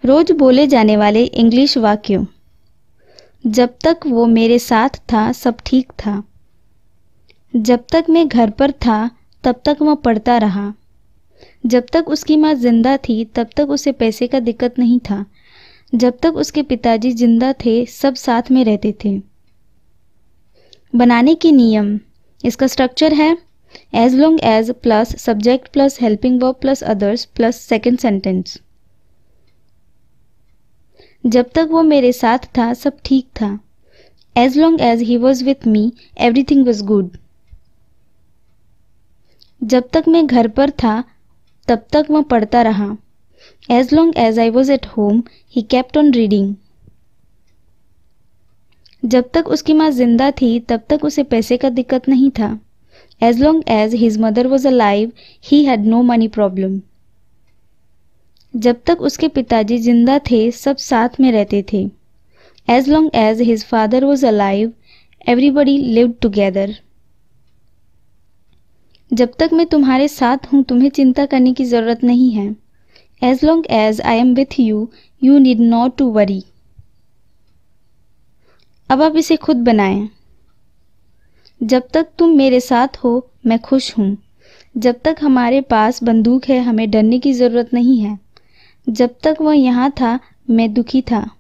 रोज बोले जाने वाले इंग्लिश वाक्यों। जब तक वो मेरे साथ था सब ठीक था। जब तक मैं घर पर था तब तक वह पढ़ता रहा। जब तक उसकी माँ जिंदा थी तब तक उसे पैसे का दिक्कत नहीं था। जब तक उसके पिताजी जिंदा थे सब साथ में रहते थे। बनाने के नियम। इसका स्ट्रक्चर है as long as plus subject plus helping verb plus others plus second sentence. जब तक वो मेरे साथ था सब ठीक था। As long as he was with me everything was good. जब तक मैं घर पर था तब तक वह पढ़ता रहा। As long as I was at home he kept on reading. जब तक उसकी माँ जिंदा थी तब तक उसे पैसे का दिक्कत नहीं था। As long as his mother was alive he had no money problem. जब तक उसके पिताजी जिंदा थे सब साथ में रहते थे। As long as his father was alive everybody lived together. जब तक मैं तुम्हारे साथ हूँ तुम्हें चिंता करने की ज़रूरत नहीं है। As long as I am with you you need not to worry. अब आप इसे खुद बनाएं। जब तक तुम मेरे साथ हो मैं खुश हूँ। जब तक हमारे पास बंदूक है हमें डरने की ज़रूरत नहीं है। जब तक वह यहाँ था मैं दुखी था।